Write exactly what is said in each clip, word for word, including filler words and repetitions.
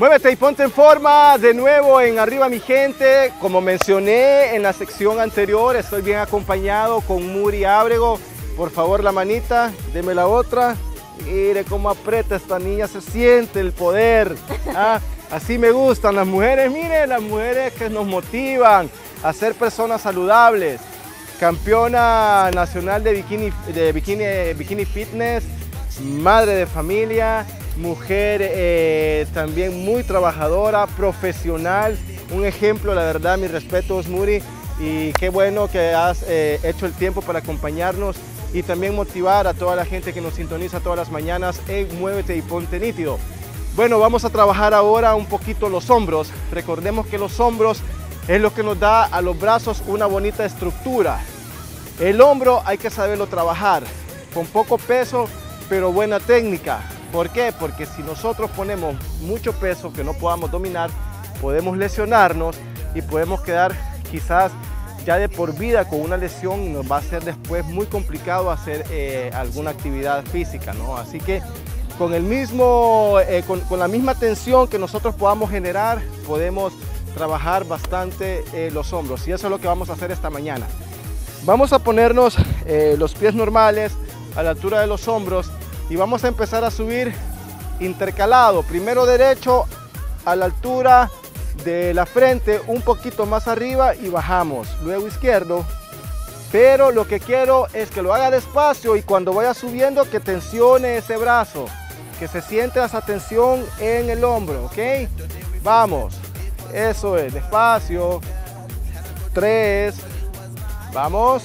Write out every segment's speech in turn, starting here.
Muévete y ponte en forma de nuevo en Arriba Mi Gente. Como mencioné en la sección anterior, estoy bien acompañado con Muri Ábrego. Por favor, la manita, deme la otra. Mire cómo aprieta esta niña, se siente el poder. ¿Ah? Así me gustan las mujeres, miren, las mujeres que nos motivan a ser personas saludables. Campeona nacional de bikini, de bikini, bikini fitness, madre de familia, mujer eh, también muy trabajadora, profesional, un ejemplo, la verdad, mis respetos, Muri, y qué bueno que has eh, hecho el tiempo para acompañarnos y también motivar a toda la gente que nos sintoniza todas las mañanas en Muévete y Ponte Nítido. Bueno, vamos a trabajar ahora un poquito los hombros. Recordemos que los hombros es lo que nos da a los brazos una bonita estructura. El hombro hay que saberlo trabajar con poco peso, pero buena técnica. ¿Por qué? Porque si nosotros ponemos mucho peso que no podamos dominar, podemos lesionarnos y podemos quedar quizás ya de por vida con una lesión y nos va a ser después muy complicado hacer eh, alguna actividad física, ¿no? Así que con, el mismo, eh, con, con la misma tensión que nosotros podamos generar, podemos trabajar bastante eh, los hombros, y eso es lo que vamos a hacer esta mañana. Vamos a ponernos eh, los pies normales a la altura de los hombros y vamos a empezar a subir intercalado, primero derecho a la altura de la frente, un poquito más arriba y bajamos, luego izquierdo, pero lo que quiero es que lo haga despacio y cuando vaya subiendo que tensione ese brazo, que se siente esa tensión en el hombro, ¿ok? Vamos, eso es, despacio, tres, vamos,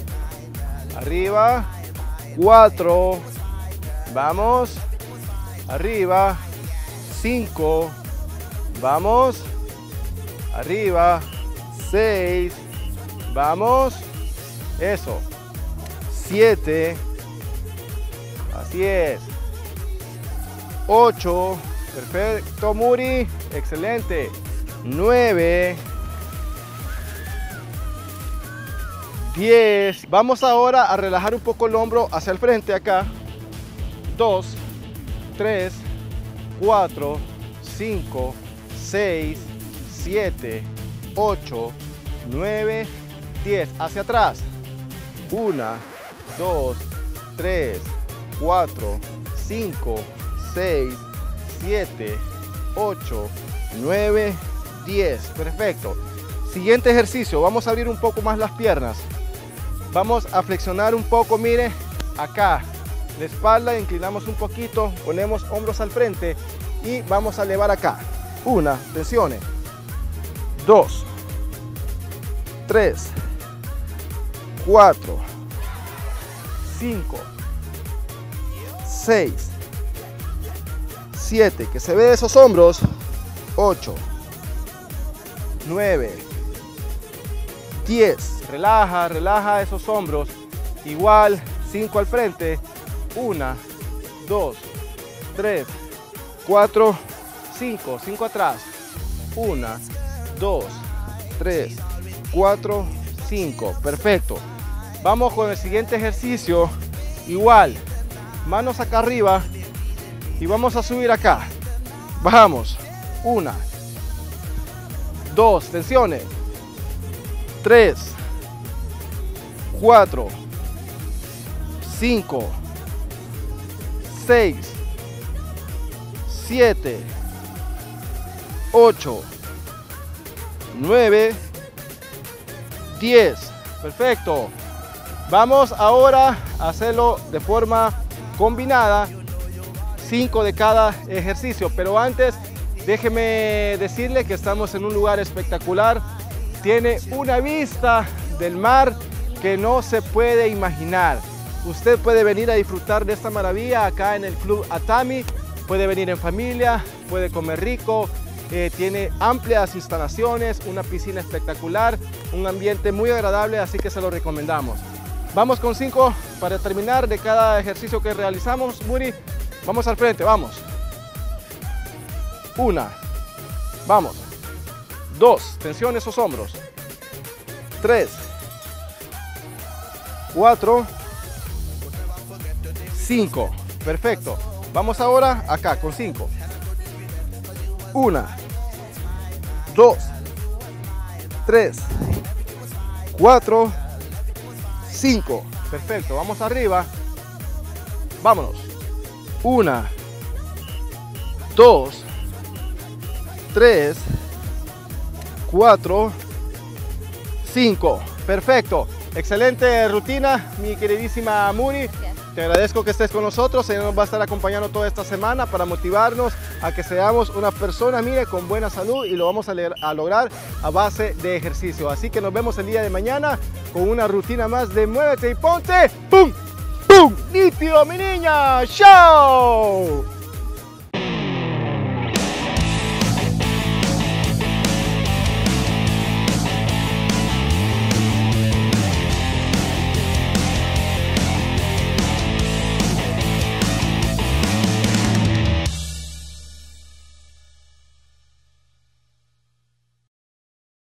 arriba, cuatro, vamos, arriba, cinco, vamos, arriba, seis, vamos, eso, siete, así es, ocho, perfecto Muri, excelente, nueve, diez, vamos ahora a relajar un poco el hombro hacia el frente acá, dos, tres, cuatro, cinco, seis, siete, ocho, nueve, diez, hacia atrás, uno, dos, tres, cuatro, cinco, seis, siete, ocho, nueve, diez, perfecto. Siguiente ejercicio, vamos a abrir un poco más las piernas, vamos a flexionar un poco, mire, acá, la espalda, inclinamos un poquito, ponemos hombros al frente y vamos a elevar acá, una, tensiones, dos, tres, cuatro, cinco, seis, siete, que se ve esos hombros, ocho, nueve, diez, relaja, relaja esos hombros, igual, cinco al frente, uno, dos, tres, cuatro, cinco, cinco atrás, uno, dos, tres, cuatro, cinco, perfecto. Vamos con el siguiente ejercicio, igual, manos acá arriba y vamos a subir acá, bajamos, una, dos, tensiones, tres, cuatro, cinco, seis, siete, ocho, nueve, diez, perfecto. Vamos ahora a hacerlo de forma combinada, cinco de cada ejercicio, pero antes déjeme decirle que estamos en un lugar espectacular, tiene una vista del mar que no se puede imaginar. Usted puede venir a disfrutar de esta maravilla acá en el Club Atami, puede venir en familia, puede comer rico, eh, tiene amplias instalaciones, una piscina espectacular, un ambiente muy agradable, así que se lo recomendamos. Vamos con cinco para terminar de cada ejercicio que realizamos. Muri, vamos al frente, vamos. Una, vamos. Dos, tensión esos hombros. Tres, cuatro, cinco, perfecto. Vamos ahora acá con cinco. Una, dos, tres, cuatro, cinco. Perfecto, vamos arriba. Vámonos. Una, dos, tres, cuatro, cinco. Perfecto. Excelente rutina, mi queridísima Muri. Te agradezco que estés con nosotros. Ella nos va a estar acompañando toda esta semana para motivarnos a que seamos una persona, mire, con buena salud, y lo vamos a, leer, a lograr a base de ejercicio. Así que nos vemos el día de mañana con una rutina más de Muévete y Ponte. ¡Pum! ¡Pum! ¡Nítido, mi niña! ¡Chao!